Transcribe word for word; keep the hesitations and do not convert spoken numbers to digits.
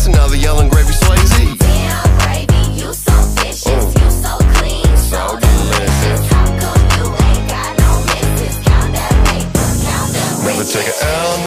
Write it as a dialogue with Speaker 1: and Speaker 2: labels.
Speaker 1: another yelling gravy Swayze.
Speaker 2: Damn, gravy, you so vicious,
Speaker 1: Mm.
Speaker 2: you so clean, so delicious. How come you ain't got no misses? Count that paper, count that
Speaker 1: Never
Speaker 2: riches.
Speaker 1: take an L.